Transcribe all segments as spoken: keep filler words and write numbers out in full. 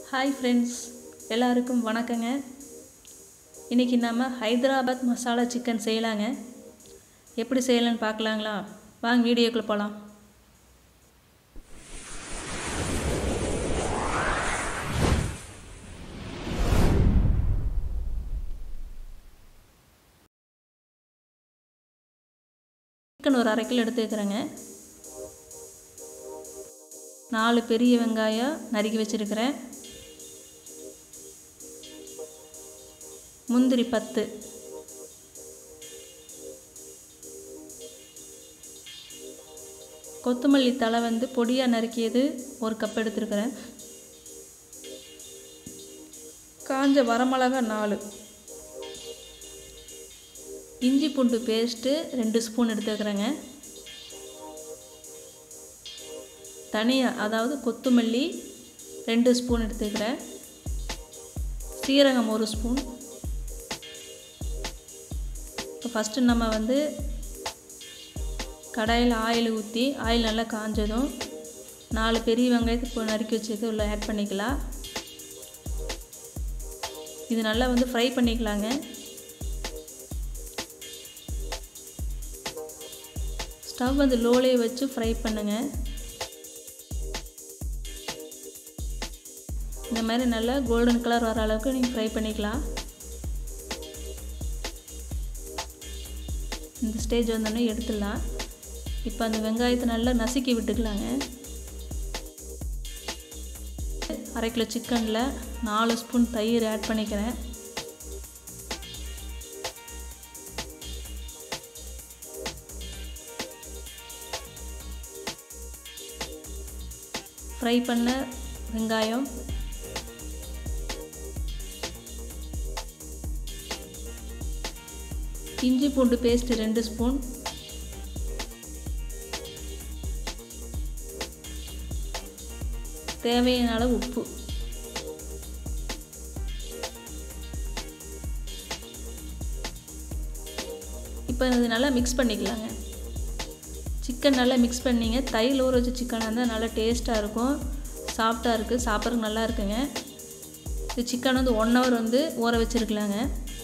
Hi friends, எல்லாருக்கும் வணக்கங்க. இன்றைக்கி நம்ம ஹைதராபாத் மசாலா சிக்கன் செய்யலாங்க. எப்படி செய்யலான்னு பார்க்கலாங்களா? வாங்க வீடியோக்குள்ளே போகலாம். சிக்கன் ஒரு அரை கிலோ எடுத்துக்கிறேங்க. நாலு பெரிய வெங்காயம் நறுக்கி வச்சுருக்கிறேன். முந்திரி பத்து, கொத்தமல்லி தழை வந்து பொடியாக நறுக்கியது ஒரு கப் எடுத்துருக்கிறேன். காஞ்ச வரமிளகா நாலு, இஞ்சி பூண்டு பேஸ்ட்டு ரெண்டு ஸ்பூன் எடுத்துக்கிறேங்க. தனியா அதாவது கொத்தமல்லி ரெண்டு ஸ்பூன் எடுத்துக்கிறேன். சீரகம் ஒரு ஸ்பூன். இப்போ ஃபஸ்ட்டு நம்ம வந்து கடாயில் ஆயில் ஊற்றி ஆயில் நல்லா காஞ்சதும் நாலு பெரிய வெங்காயத்தை நறுக்கி வச்சுட்டு உள்ள ஆட் பண்ணிக்கலாம். இது நல்லா வந்து ஃப்ரை பண்ணிக்கலாங்க. ஸ்டவ் வந்து லோலேயே வச்சு ஃப்ரை பண்ணுங்கள். இந்த மாதிரி நல்லா கோல்டன் கலர் வர அளவுக்கு நீங்கள் ஃப்ரை பண்ணிக்கலாம். இந்த ஸ்டேஜ் வந்தோடனே எடுத்துடலாம். இப்போ அந்த வெங்காயத்தை நல்லா நசுக்கி விட்டுக்கலாங்க. அரை கிலோ சிக்கனில் நாலு ஸ்பூன் தயிர் ஆட் பண்ணிக்கிறேன். ஃப்ரை பண்ண வெங்காயம், இஞ்சி பூண்டு பேஸ்ட் ரெண்டு ஸ்பூன், தேவையான அளவு உப்பு, இப்போ இது நல்லா மிக்ஸ் பண்ணிக்கலாங்க. சிக்கன் நல்லா மிக்ஸ் பண்ணிங்க. தயிர் ஊற வச்ச சிக்கனாக இருந்தால் நல்லா டேஸ்ட்டாக இருக்கும், சாஃப்டாக இருக்குது, சாப்பிட்றதுக்கு நல்லா இருக்குங்க. இது சிக்கன் வந்து ஒன் ஹவர் வந்து ஊற வச்சுருக்கலாங்க.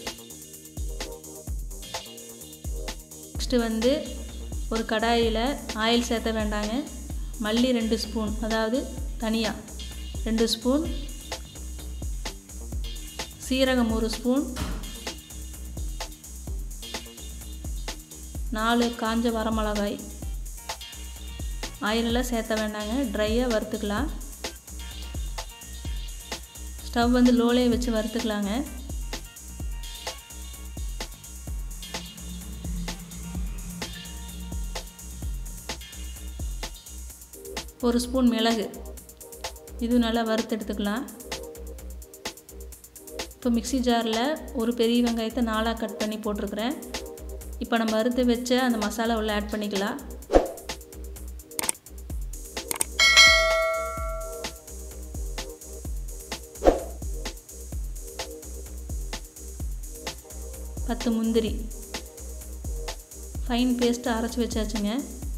நெக்ஸ்ட்டு வந்து ஒரு கடாயில் ஆயில் சேர்த்த வேண்டாங்க. மல்லி ரெண்டு ஸ்பூன், அதாவது தனியா ரெண்டு ஸ்பூன், சீரகம் ஒரு ஸ்பூன், நாலு காஞ்ச வரமிளகாய். ஆயிலெல்லாம் சேர்த்த வேண்டாங்க, ட்ரையாக வறுத்துக்கலாம். ஸ்டவ் வந்து லோலே வச்சு வறுத்துக்கலாங்க. ஒரு ஸ்பூன் மிளகு, இது நல்லா வறுத்து எடுத்துக்கலாம். இப்போ மிக்ஸி ஜாரில் ஒரு பெரிய வெங்காயத்தை நாலாக கட் பண்ணி போட்டிருக்கிறேன். இப்போ நம்ம வறுத்து வச்ச அந்த மசாலா உள்ள ஆட் பண்ணிக்கலாம். பத்து முந்திரி ஃபைன் பேஸ்ட்டு அரைச்சி வச்சாச்சுங்க.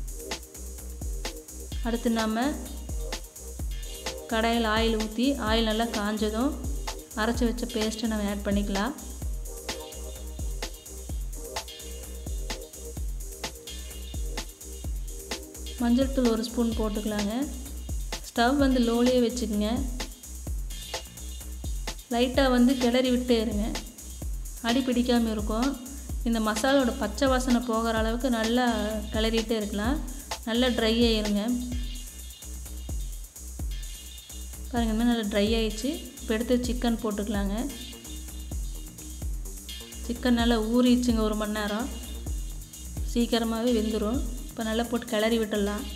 அடுத்து நம்ம கடாயில் ஆயில் ஊற்றி ஆயில் நல்லா காஞ்சதும் அரைச்சி வச்ச பேஸ்ட்டை நம்ம ஆட் பண்ணிக்கலாம். மஞ்சள் தூள் ஒரு ஸ்பூன் போட்டுக்கலாங்க. ஸ்டவ் வந்து லோலேயே வச்சுக்கோங்க. லைட்டாக வந்து கிளறி விட்டே இருங்க, அடி பிடிக்காமல் இருக்கும். இந்த மசாலோட பச்சை வாசனை போகிற அளவுக்கு நல்லா கிளறிட்டே இருக்கலாம். நல்லா ட்ரை ஆகிருங்க. பாருங்கள், இந்த மாதிரி நல்லா ட்ரை ஆகிடுச்சு. இப்போ எடுத்து சிக்கன் போட்டுக்கலாங்க. சிக்கன் நல்லா ஊறிடுச்சுங்க, ஒரு மணி நேரம் சீக்கிரமாகவே வெந்துடும். இப்போ நல்லா போட்டு கிளறி விட்டுடலாம்.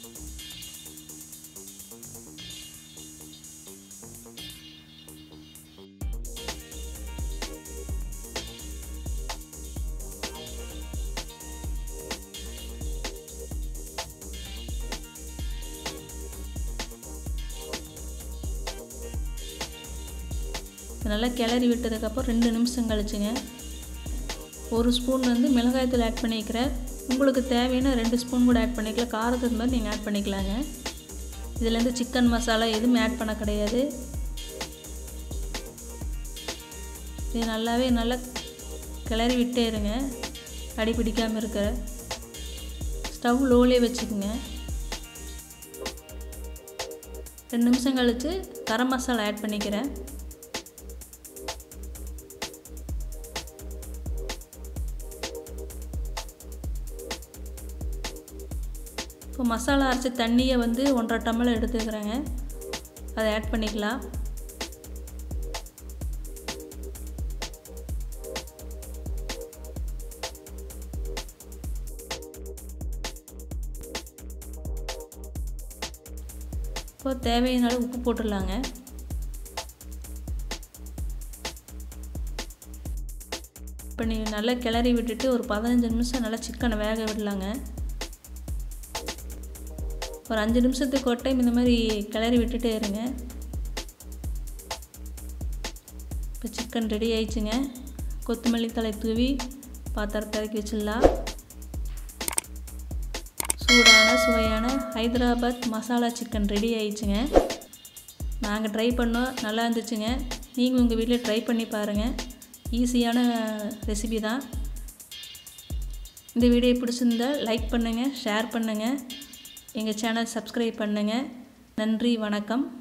நல்லா கிளறி விட்டதுக்கப்புறம் ரெண்டு நிமிஷம் கழிச்சுங்க ஒரு ஸ்பூன் வந்து மிளகாய்த்தூள் ஆட் பண்ணிக்கிறேன். உங்களுக்கு தேவையான ரெண்டு ஸ்பூன் கூட ஆட் பண்ணிக்கலாம். காரத்துக்கு மாதிரி நீங்கள் ஆட் பண்ணிக்கலாங்க. இதில் வந்து சிக்கன் மசாலா எதுவும் ஆட் பண்ண கிடையாது. இது நல்லாவே நல்லா கிளறி விட்டே இருங்க, அடி பிடிக்காமல் இருக்கிற. ஸ்டவ் லோலே வச்சுக்கோங்க. ரெண்டு நிமிஷம் கழித்து கரம் மசாலா ஆட் பண்ணிக்கிறேன். இப்போ மசாலா அரைச்ச தண்ணியை வந்து ஒன்றரை டம்ளர் எடுத்துக்கிறேங்க, அதை ஆட் பண்ணிக்கலாம். இப்போ தேவையான உப்பு போட்டுடலாங்க. இப்போ நீ நல்லா கிளறி விட்டுட்டு ஒரு பதினஞ்சு நிமிஷம் நல்லா சிக்கனை வேக விடலாங்க. ஒரு அஞ்சு நிமிஷத்துக்கு ஒரு டைம் இந்த மாதிரி கிளறி விட்டுட்டே இருங்க. இப்போ சிக்கன் ரெடி ஆயிடுச்சுங்க. கொத்தமல்லி தழை தூவி பாத்திரத்தை இறக்கி வச்சிடலாம். சூடான சுவையான ஹைதராபாத் மசாலா சிக்கன் ரெடி ஆயிடுச்சுங்க. நாங்கள் ட்ரை பண்ணோம், நல்லா இருந்துச்சுங்க. நீங்கள் உங்கள் வீட்டில் ட்ரை பண்ணி பாருங்கள். ஈஸியான ரெசிபி தான். இந்த வீடியோ பிடிச்சிருந்தால் லைக் பண்ணுங்கள், ஷேர் பண்ணுங்கள், எங்கள் சேனல் சப்ஸ்கிரைப் பண்ணுங்கள். நன்றி, வணக்கம்.